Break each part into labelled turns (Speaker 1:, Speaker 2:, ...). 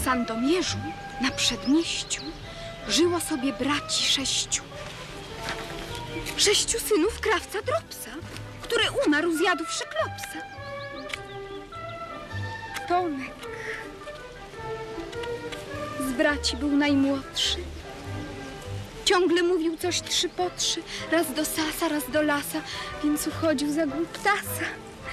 Speaker 1: Sandomierzu na przedmieściu żyło sobie braci 6. 6 synów krawca Dropsa, który umarł zjadłszy klopsa. Tomek z braci był najmłodszy. Ciągle mówił coś 3 po 3, raz do sasa, raz do lasa, więc uchodził za głuptasa.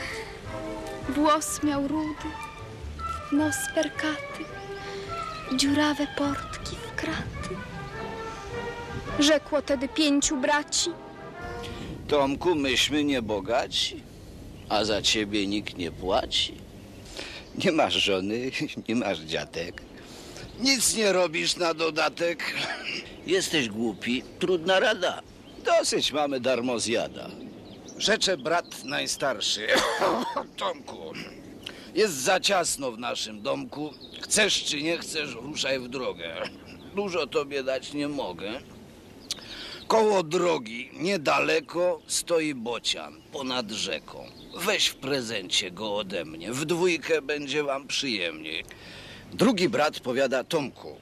Speaker 1: Włos miał rudy, nos perkaty, dziurawe portki w kraty. Rzekło tedy 5 braci:
Speaker 2: Tomku, myśmy nie bogaci, a za ciebie nikt nie płaci. Nie masz żony, nie masz dziatek, nic nie robisz na dodatek. Jesteś głupi, trudna rada. Dosyć mamy darmozjada. Rzecze brat najstarszy. Tomku, jest za ciasno w naszym domku. Chcesz czy nie chcesz, ruszaj w drogę. Dużo tobie dać nie mogę. Koło drogi, niedaleko, stoi bocian ponad rzeką. Weź w prezencie go ode mnie, w dwójkę będzie wam przyjemniej. Drugi brat powiada: Tomku,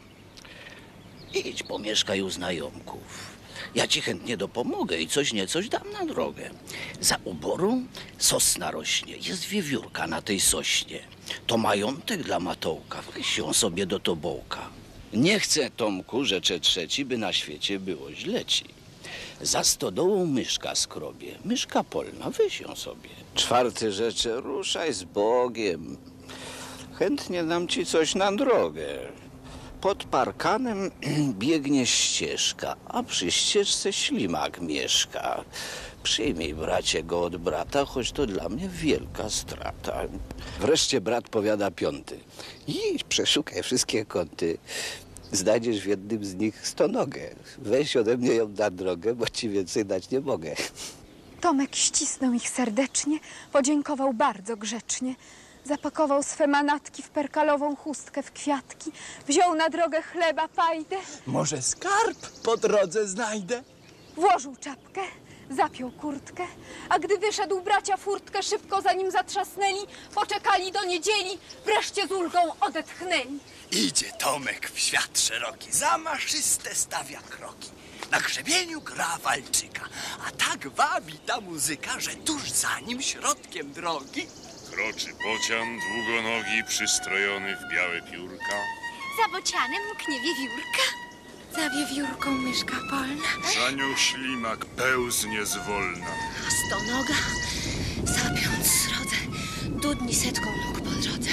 Speaker 2: idź pomieszkaj u znajomków. Ja ci chętnie dopomogę i coś niecoś dam na drogę. Za uborą sosna rośnie, jest wiewiórka na tej sośnie. To majątek dla Matołka, weź ją sobie do tobołka. Nie chcę, Tomku, rzecze trzeci, by na świecie było źle ci. Za stodołą myszka skrobie, myszka polna, weź ją sobie. Czwarty rzecze: ruszaj z Bogiem, chętnie dam ci coś na drogę. Pod parkanem biegnie ścieżka, a przy ścieżce ślimak mieszka. Przyjmij, bracie, go od brata, choć to dla mnie wielka strata. Wreszcie brat powiada piąty: idź, przeszukaj wszystkie kąty. Znajdziesz w jednym z nich stonogę. Weź ode mnie ją na drogę, bo ci więcej dać nie mogę.
Speaker 1: Tomek ścisnął ich serdecznie, podziękował bardzo grzecznie. Zapakował swe manatki w perkalową chustkę w kwiatki. Wziął na drogę chleba pajdę.
Speaker 3: Może skarb po drodze znajdę?
Speaker 1: Włożył czapkę, zapiął kurtkę. A gdy wyszedł, bracia furtkę szybko za nim zatrzasnęli. Poczekali do niedzieli, wreszcie z ulgą odetchnęli.
Speaker 3: Idzie Tomek w świat szeroki, zamaszyste stawia kroki. Na grzebieniu gra walczyka, a tak wabi ta muzyka, że tuż za nim środkiem drogi
Speaker 4: kroczy bocian długonogi, przystrojony w białe piórka.
Speaker 5: Za bocianem mknie wiewiórka.
Speaker 1: Za wiewiórką myszka polna.
Speaker 4: Za nią ślimak pełznie zwolna.
Speaker 5: A stonoga, sapiąc srodze, dudni setką nóg po drodze.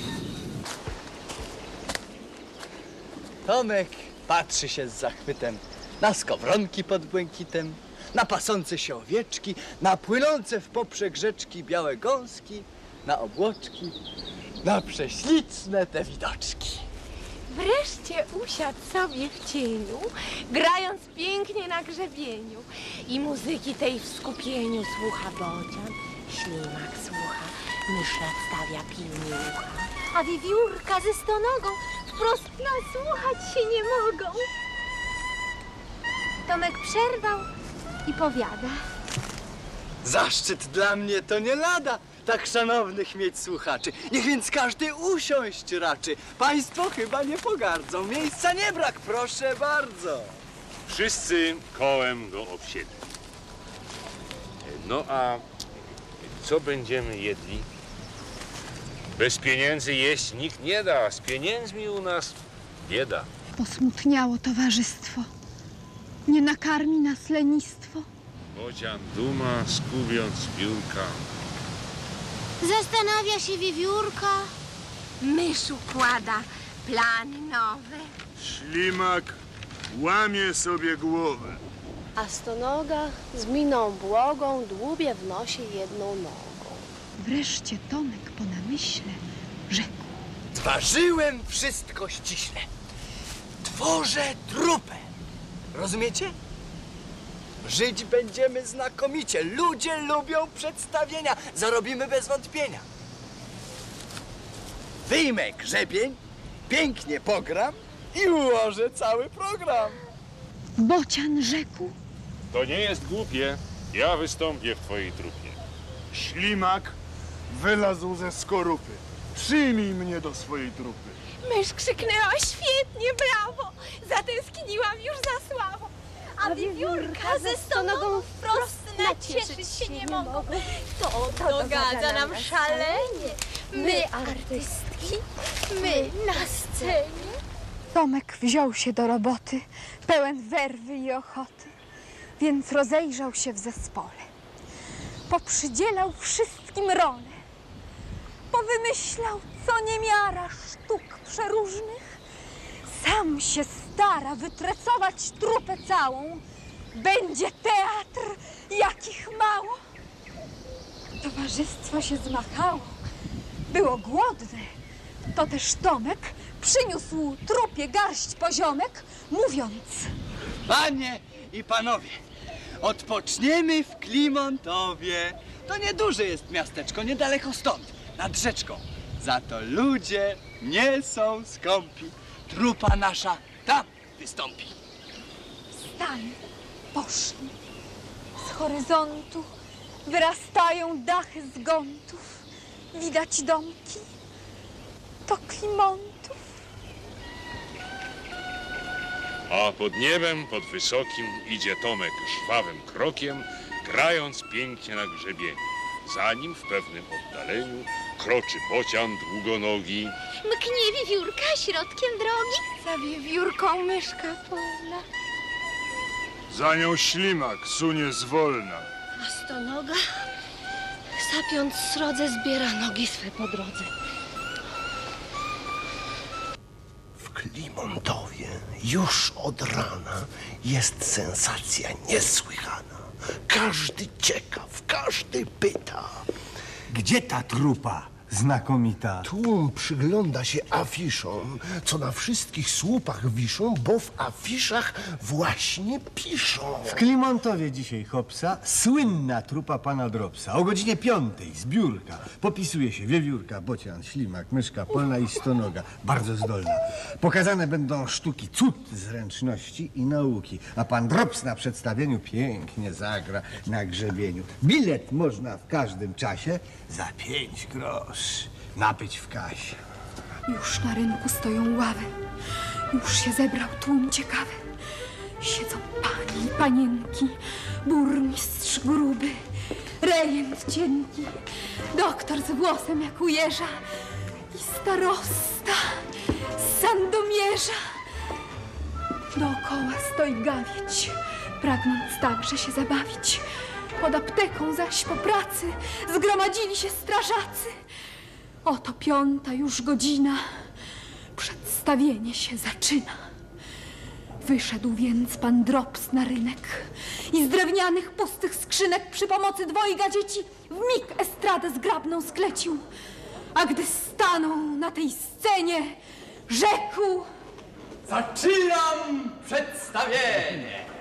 Speaker 3: Tomek patrzy się z zachwytem na skowronki pod błękitem, na pasące się owieczki, na płynące w poprzek rzeczki białe gąski, na obłoczki, na prześliczne te widoczki.
Speaker 6: Wreszcie usiadł sobie w cieniu, grając pięknie na grzebieniu. I muzyki tej w skupieniu słucha bocian, ślimak słucha, mysz nadstawia pilnie ucha. A wiewiórka ze stonogą wprost nasłuchać się nie mogą. Tomek przerwał i powiada:
Speaker 3: Zaszczyt dla mnie to nie lada, tak szanownych mieć słuchaczy. Niech więc każdy usiąść raczy. Państwo chyba nie pogardzą. Miejsca nie brak, proszę bardzo.
Speaker 4: Wszyscy kołem go obsiedli. No a co będziemy jedli? Bez pieniędzy jeść nikt nie da, z pieniędzmi u nas bieda.
Speaker 1: Posmutniało towarzystwo. Nie nakarmi nas lenistwo.
Speaker 4: Bocian duma, skubiąc piórka.
Speaker 5: Zastanawia się wiewiórka.
Speaker 6: mysz układa plany nowe.
Speaker 4: Ślimak łamie sobie głowę.
Speaker 7: A stonoga z miną błogą dłubie w nosie jedną nogą.
Speaker 1: Wreszcie Tomek po namyśle rzekł:
Speaker 3: Zważyłem wszystko ściśle. Tworzę trupę. Rozumiecie? Żyć będziemy znakomicie. Ludzie lubią przedstawienia. Zarobimy bez wątpienia. Wyjmę grzebień, pięknie pogram i ułożę cały program.
Speaker 1: Bocian rzekł:
Speaker 4: To nie jest głupie. Ja wystąpię w twojej trupie.
Speaker 8: Ślimak wylazł ze skorupy. Przyjmij mnie do swojej trupy.
Speaker 6: Mysz krzyknęła świetnie, brawo! Zatęskniłam już za sławą. A wiewiórka ze stonogą wprost nacieszyć się nie mogą. To dogadza nam szalenie. My artystki, my na scenie.
Speaker 1: Tomek wziął się do roboty, pełen werwy i ochoty, więc rozejrzał się w zespole. Poprzydzielał wszystkim role, powymyślał co niemiara sztuk przeróżnych. Sam się stara wytrecować trupę całą. Będzie teatr, jakich mało. Towarzystwo się zmachało, było głodne. To też Tomek przyniósł trupie garść poziomek, mówiąc:
Speaker 3: Panie i panowie, odpoczniemy w Klimontowie. To nieduże jest miasteczko, niedaleko stąd, nad rzeczką. Za to ludzie nie są skąpi. Trupa nasza tam wystąpi.
Speaker 1: Wstali, poszli. Z horyzontu wyrastają dachy zgontów. Widać domki. To Klimontów.
Speaker 4: A pod niebem, pod wysokim, idzie Tomek żwawym krokiem, grając pięknie na grzebieniu. Za nim w pewnym oddaleniu kroczy bocian długonogi.
Speaker 5: Mknie wiewiórka środkiem drogi.
Speaker 6: Za wiewiórką myszka polna.
Speaker 8: Za nią ślimak sunie zwolna.
Speaker 7: A stonoga, sapiąc srodze, zbiera nogi swe po drodze.
Speaker 9: W Klimontowie już od rana jest sensacja niesłychana. Każdy ciekaw, każdy pyta.
Speaker 10: Gdzie ta trupa znakomita?
Speaker 9: Tłum przygląda się afiszom, co na wszystkich słupach wiszą, bo w afiszach właśnie piszą.
Speaker 10: W Klimontowie dzisiaj Hopsa słynna trupa pana Dropsa. O godzinie 5 zbiórka. Popisuje się wiewiórka, bocian, ślimak, myszka polna i stonoga. Bardzo zdolna. Pokazane będą sztuki cud zręczności i nauki. A pan Drops na przedstawieniu pięknie zagra na grzebieniu. Bilet można w każdym czasie za 5 groszy nabyć w kasie.
Speaker 1: Już na rynku stoją ławy. Już się zebrał tłum ciekawy. Siedzą panie i panienki, burmistrz gruby, rejent cienki, doktor z włosem jak u jeża i starosta z Sandomierza. Dookoła stoi gawieć, pragnąc także się zabawić. Pod apteką zaś po pracy zgromadzili się strażacy. Oto 5 już godzina, przedstawienie się zaczyna. Wyszedł więc pan Drops na rynek i z drewnianych pustych skrzynek przy pomocy dwojga dzieci w mig estradę zgrabną sklecił. A gdy stanął na tej scenie, rzekł:
Speaker 3: Zaczynam przedstawienie.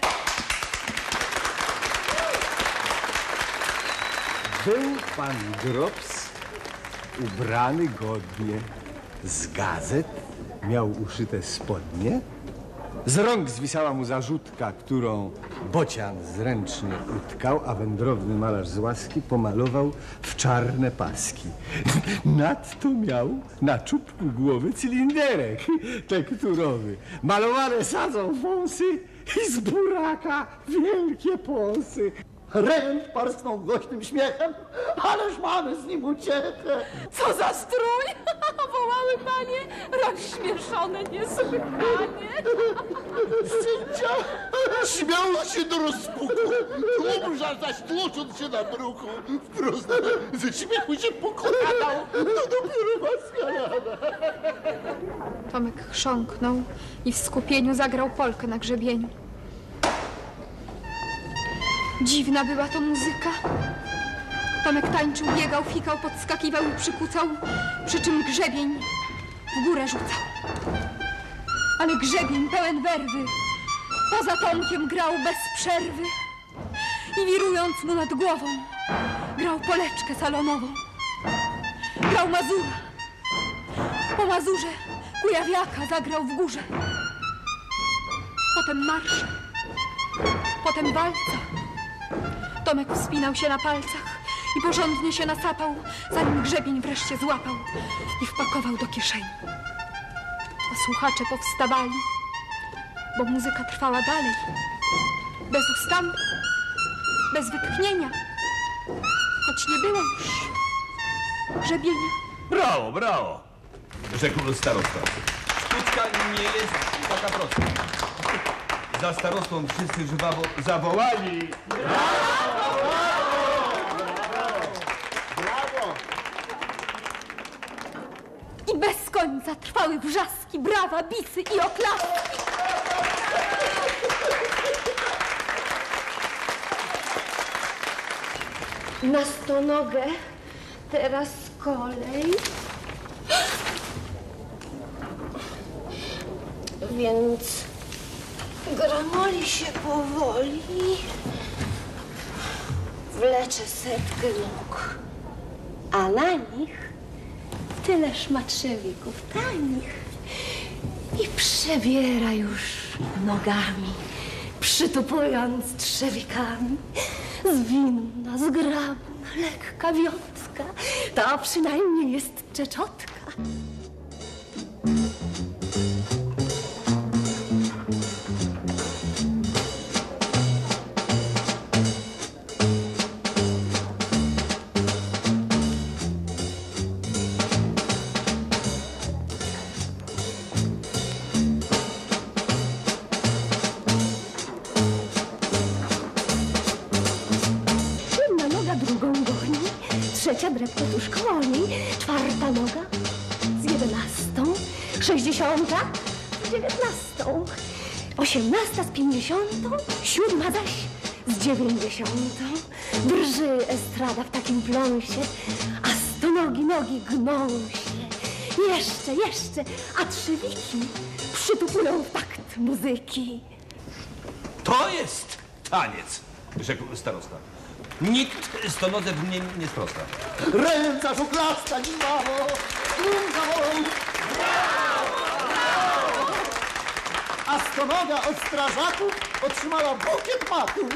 Speaker 10: Był pan Drops ubrany godnie. Z gazet miał uszyte spodnie. Z rąk zwisała mu zarzutka, którą bocian zręcznie utkał, a wędrowny malarz z łaski pomalował w czarne paski. Nadto miał na czubku głowy cylinderek tekturowy. Malowane sadzą wąsy i z buraka wielkie pąsy.
Speaker 9: Rejent parsknął głośnym śmiechem, ależ mamy z nim uciechę.
Speaker 6: Co za strój! Wołały panie, rozśmieszone niesłychanie.
Speaker 9: Sędzia śmiał się do rozpuku. Tłum zaś tłocząc się na bruku, wprost ze śmiechu się pokoradał. To dopiero maskarada.
Speaker 1: Tomek chrząknął i w skupieniu zagrał polkę na grzebieniu. Dziwna była to muzyka. Tomek tańczył, biegał, fikał, podskakiwał i przykucał, przy czym grzebień w górę rzucał. Ale grzebień pełen werwy poza Tomkiem grał bez przerwy i wirując mu nad głową grał poleczkę salonową. Grał mazura. Po mazurze kujawiaka zagrał w górze. Potem marsze. Potem walca. Tomek wspinał się na palcach i porządnie się nasapał, zanim grzebień wreszcie złapał i wpakował do kieszeni. A słuchacze powstawali, bo muzyka trwała dalej. Bez ustanku, bez wytchnienia. Choć nie było już grzebienia.
Speaker 11: Brawo, brawo! Rzekł starosta. Sztuczka nie jest taka prosta. Za starostą wszyscy żwawo zawołali.
Speaker 1: I bez końca trwały wrzaski, brawa, bisy i oklaski.
Speaker 7: Na stonogę, teraz kolej. Więc gramoli się powoli. Wlecze setkę nóg, a na nich tyle szmatrzewików tanich. I przebiera już nogami, przytupując trzewikami. Zwinna, zgrabna, lekka wiązka, to przynajmniej jest czeczotka. Trzecia drepcze tuż koło niej, czwarta noga z 11, 60 z 19, 18 z 50, 7 zaś z 90. Drży estrada w takim pląsie, a nogi gną się. Jeszcze, a trzewiki przytupują w takt muzyki.
Speaker 11: To jest taniec, rzekł starosta. Nikt stonodze w mnie nie sprosta.
Speaker 9: Ręcarz oklasta, nim mało! A stonoga od strażaków otrzymała bukiet matów.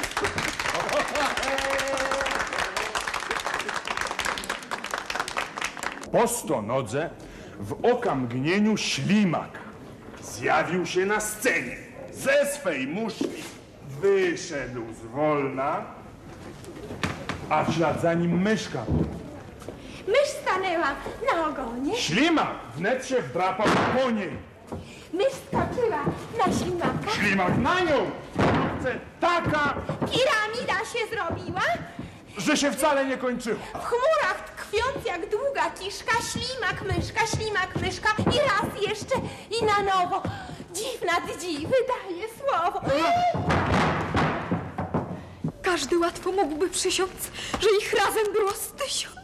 Speaker 8: Po stonodze w okamgnieniu ślimak zjawił się na scenie. Ze swej muszli wyszedł zwolna, a w ślad za nim myszka.
Speaker 6: Mysz stanęła na ogonie.
Speaker 8: Ślimak wnet się wdrapał po niej.
Speaker 6: Mysz skoczyła na ślimaka.
Speaker 8: Ślimak na nią! Chce taka,
Speaker 6: Piramida się zrobiła.
Speaker 8: że się wcale nie kończyło.
Speaker 6: W chmurach tkwiąc jak długa kiszka, ślimak, myszka i raz jeszcze i na nowo. Dziw nad dziwy daje słowo.
Speaker 1: Każdy łatwo mógłby przysiąc, że ich razem było z 1000.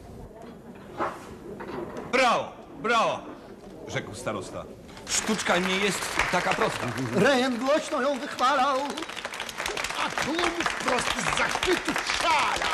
Speaker 11: Brawo, rzekł starosta. Sztuczka nie jest taka prosta.
Speaker 9: Rejent głośno ją wychwalał, a tłum wprost z zachwytu szalał.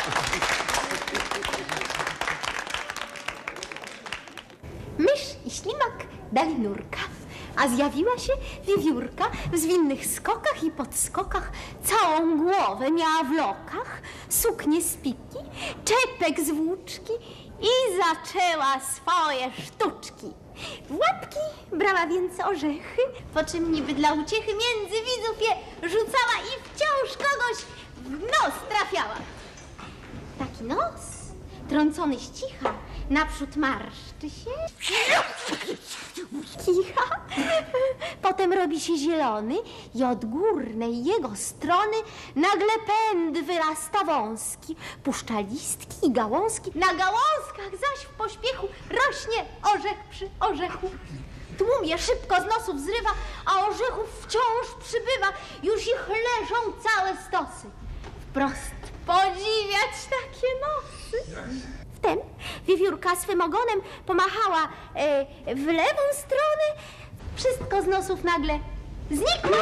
Speaker 5: Mysz i ślimak dali nurka, a zjawiła się wiewiórka w zwinnych skokach i podskokach. Całą głowę miała w lokach, suknię z piki, czepek z włóczki i zaczęła swoje sztuczki. W łapki brała więc orzechy, po czym niby dla uciechy między widzów je rzucała i wciąż kogoś w nos trafiała. Taki nos, trącony z cicha, naprzód marszczy się, kicha, potem robi się zielony i od górnej jego strony nagle pęd wyrasta wąski, puszcza listki i gałązki, na gałązkach zaś w pośpiechu rośnie orzech przy orzechu. Tłum je szybko z nosów zrywa, a orzechów wciąż przybywa, już ich leżą całe stosy. Wprost podziwiać takie nosy. Wtem wiewiórka swym ogonem pomachała w lewą stronę. Wszystko z nosów nagle znikło.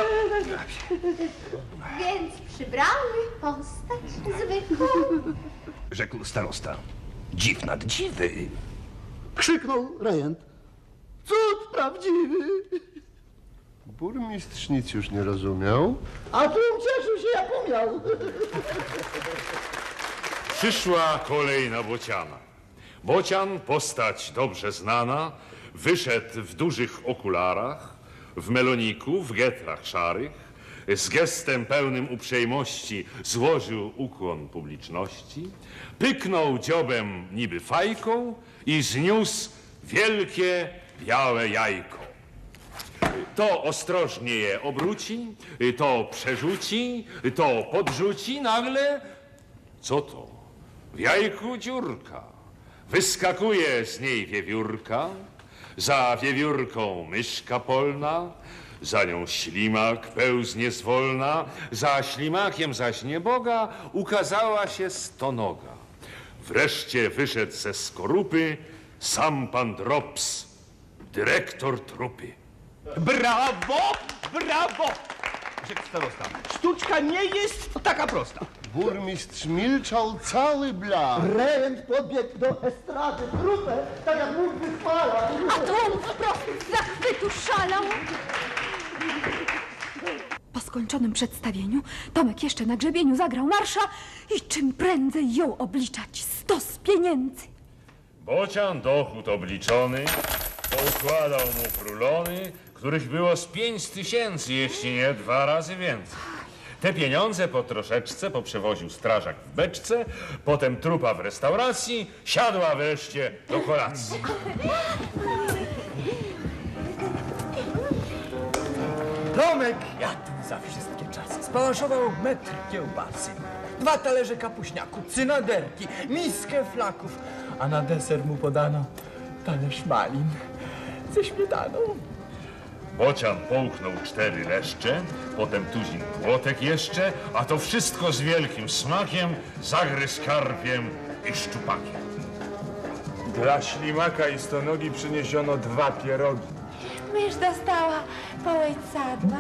Speaker 5: Więc przybrały postać zwykłą.
Speaker 11: Rzekł starosta. Dziw nad dziwy.
Speaker 9: Krzyknął rejent. Cud prawdziwy.
Speaker 12: Burmistrz nic już nie rozumiał.
Speaker 9: A tłum cieszył się jak umiał.
Speaker 4: Przyszła kolej na Bociana. Bocian, postać dobrze znana, wyszedł w dużych okularach, w meloniku, w getrach szarych, z gestem pełnym uprzejmości złożył ukłon publiczności, pyknął dziobem niby fajką i zniósł wielkie białe jajko. To ostrożnie je obróci, to przerzuci, to podrzuci, nagle co to? W jajku dziurka. Wyskakuje z niej wiewiórka, za wiewiórką myszka polna, za nią ślimak pełznie zwolna, za ślimakiem zaś nieboga ukazała się stonoga. Wreszcie wyszedł ze skorupy sam pan Drops, dyrektor trupy.
Speaker 11: Brawo! Brawo! Rzekł starosta. Sztuczka nie jest taka prosta.
Speaker 9: Burmistrz milczał cały blat.
Speaker 13: Rent podbiegł do estrady, trupę, tak jak mógł wychwalać.
Speaker 1: A tłum wprost z zachwytu szalał. Po skończonym przedstawieniu Tomek jeszcze na grzebieniu zagrał marsza i czym prędzej jął obliczać 100 pieniędzy.
Speaker 4: Bocian dochód obliczony poukładał mu frulony, których było z 5000, jeśli nie 2 razy więcej. Te pieniądze po troszeczce poprzewoził strażak w beczce, potem trupa w restauracji, siadła wreszcie do kolacji.
Speaker 3: Tomek jadł za wszystkie czasy. Spałaszował metr kiełbasy, 2 talerze kapuśniaku, cynaderki, miskę flaków, a na deser mu podano talerz malin ze śmietaną.
Speaker 4: Bocian połknął 4 leszcze, potem tuzin płotek jeszcze, a to wszystko z wielkim smakiem zagryzł karpiem i szczupakiem.
Speaker 8: Dla ślimaka i stonogi przyniesiono 2 pierogi.
Speaker 6: Mysz dostała po sadła.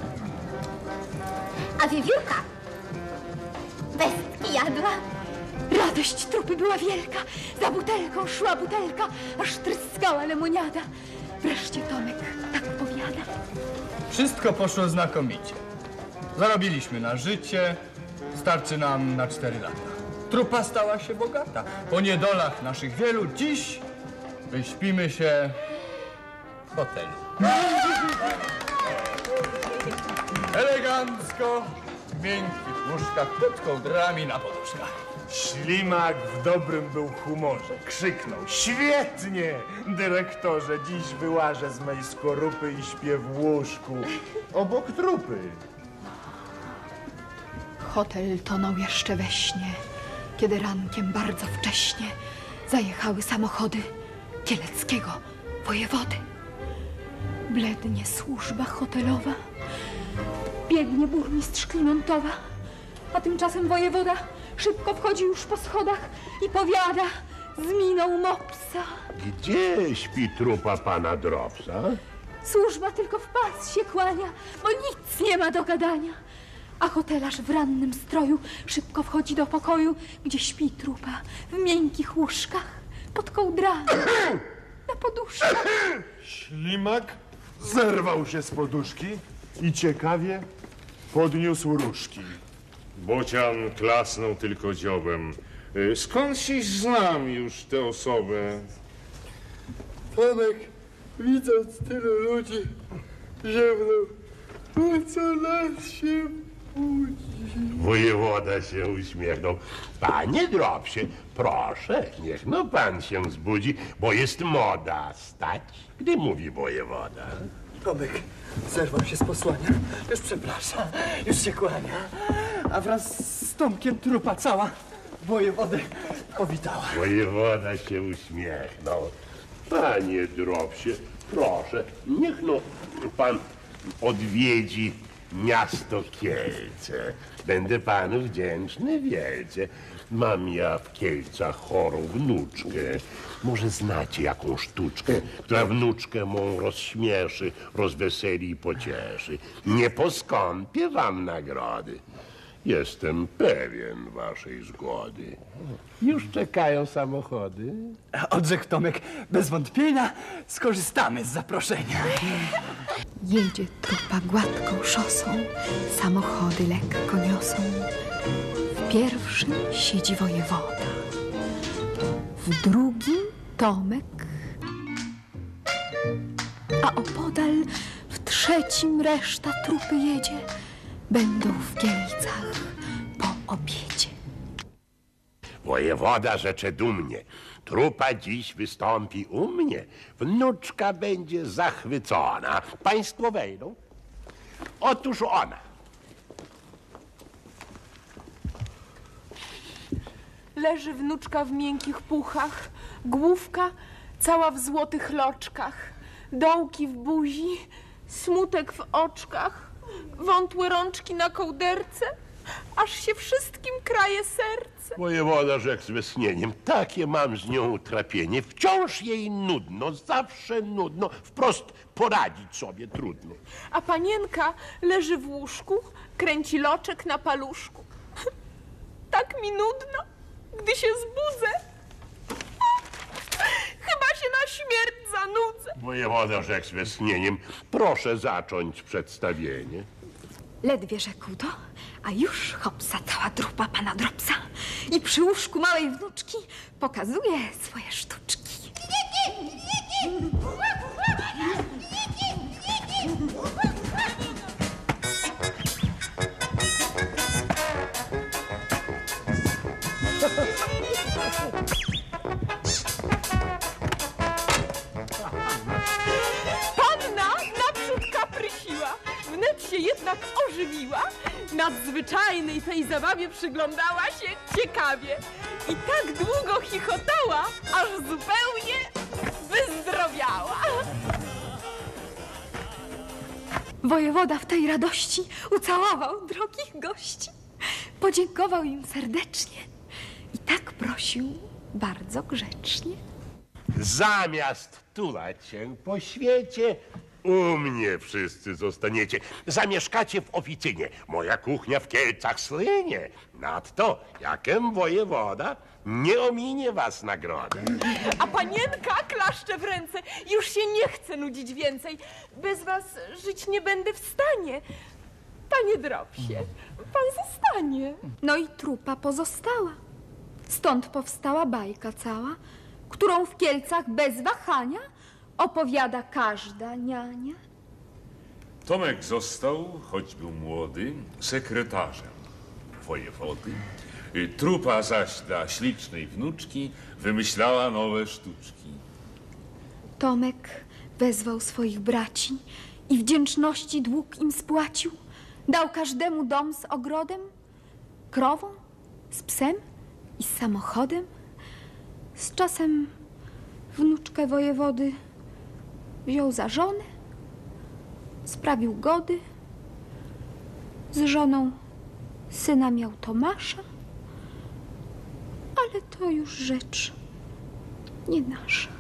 Speaker 5: A wiewiórka pestki jadła.
Speaker 1: Radość trupy była wielka. Za butelką szła butelka, aż tryskała lemoniada. Wreszcie Tomek tak powiada.
Speaker 3: Wszystko poszło znakomicie. Zarobiliśmy na życie, starczy nam na 4 lata. Trupa stała się bogata. Po niedolach naszych wielu dziś wyśpimy się w hotelu. Elegancko, w miękkich łóżkach, pod kołdrami na poduszkach.
Speaker 8: Ślimak w dobrym był humorze. Krzyknął: świetnie, dyrektorze, dziś wyłażę z mej skorupy i śpię w łóżku obok trupy.
Speaker 1: Hotel tonął jeszcze we śnie, kiedy rankiem bardzo wcześnie zajechały samochody kieleckiego wojewody. Blednie służba hotelowa, biegnie burmistrz Klimontowa, a tymczasem wojewoda szybko wchodzi już po schodach i powiada z miną mopsa:
Speaker 12: Gdzie śpi trupa pana Dropsa?
Speaker 1: służba tylko w pas się kłania, bo nic nie ma do gadania. A hotelarz w rannym stroju szybko wchodzi do pokoju, gdzie śpi trupa w miękkich łóżkach, pod kołdrami, na poduszkach.
Speaker 8: Ślimak zerwał się z poduszki i ciekawie podniósł różki.
Speaker 4: Bocian klasnął tylko dziobem. Skądś znam już tę osobę?
Speaker 3: Tomek, widząc tylu ludzi, ziewnął. Po co nas się budzi?
Speaker 12: Wojewoda się uśmiechnął. Panie Dropsie, proszę, niech no pan się zbudzi, bo jest moda stać, gdy mówi wojewoda.
Speaker 3: Tomek zerwał się z posłania. Już przepraszam, już się kłania. A wraz z Tomkiem trupa cała wojewodę powitała.
Speaker 12: Wojewoda się uśmiechnął. Panie Dropsie, proszę, niech no pan odwiedzi miasto Kielce. Będę panu wdzięczny wielce. Mam ja w Kielcach chorą wnuczkę. Może znacie jaką sztuczkę, która wnuczkę mą rozśmieszy, rozweseli i pocieszy. Nie poskąpię wam nagrody. Jestem pewien waszej zgody. Już czekają samochody.
Speaker 3: Odrzekł Tomek, bez wątpienia skorzystamy z zaproszenia.
Speaker 1: Jedzie trupa gładką szosą, samochody lekko niosą. W pierwszym siedzi wojewoda, w drugim Tomek, A opodal w trzecim reszta trupy jedzie. Będą w Kielcach po obiedzie.
Speaker 12: Wojewoda rzecze dumnie. Trupa dziś wystąpi u mnie. Wnuczka będzie zachwycona. Państwo wejdą. Otóż ona.
Speaker 6: Leży wnuczka w miękkich puchach, główka cała w złotych loczkach, dołki w buzi, smutek w oczkach, wątłe rączki na kołderce, aż się wszystkim kraje serce.
Speaker 12: Wojewoda rzekł z westchnieniem. Takie mam z nią utrapienie. Wciąż jej nudno, zawsze nudno. Wprost poradzić sobie trudno.
Speaker 6: A panienka leży w łóżku, kręci loczek na paluszku. Tak mi nudno, gdy się zbudzę. Chyba się na śmierć zanudzę.
Speaker 12: Wojewoda rzekł z westchnieniem. Proszę zacząć przedstawienie.
Speaker 1: Ledwie rzekł to, a już hopsa cała trupa pana Dropsa i przy łóżku małej wnuczki pokazuje swoje sztuczki.
Speaker 6: Panna naprzód kaprysiła, wnet się jednak ożywiła, nadzwyczajnej tej zabawie przyglądała się ciekawie i tak długo chichotała, aż zupełnie wyzdrowiała.
Speaker 1: Wojewoda w tej radości ucałował drogich gości, podziękował im serdecznie i tak prosił bardzo grzecznie.
Speaker 12: Zamiast tulać się po świecie, u mnie wszyscy zostaniecie. Zamieszkacie w oficynie. Moja kuchnia w Kielcach słynie. Nadto, jakem wojewoda, nie ominie was nagroda.
Speaker 6: A panienka klaszcze w ręce, już się nie chce nudzić więcej. Bez was żyć nie będę w stanie. Panie Dropsie, pan zostanie.
Speaker 1: No i trupa pozostała. Stąd powstała bajka cała, którą w Kielcach bez wahania opowiada każda niania.
Speaker 4: Tomek został, choć był młody, sekretarzem wojewody. Trupa zaś dla ślicznej wnuczki wymyślała nowe sztuczki.
Speaker 1: Tomek wezwał swoich braci i wdzięczności dług im spłacił. Dał każdemu dom z ogrodem, krową, z psem i z samochodem. Z czasem wnuczkę wojewody wziął za żonę, sprawił gody. Z żoną syna miał Tomasza, ale to już rzecz nie nasza.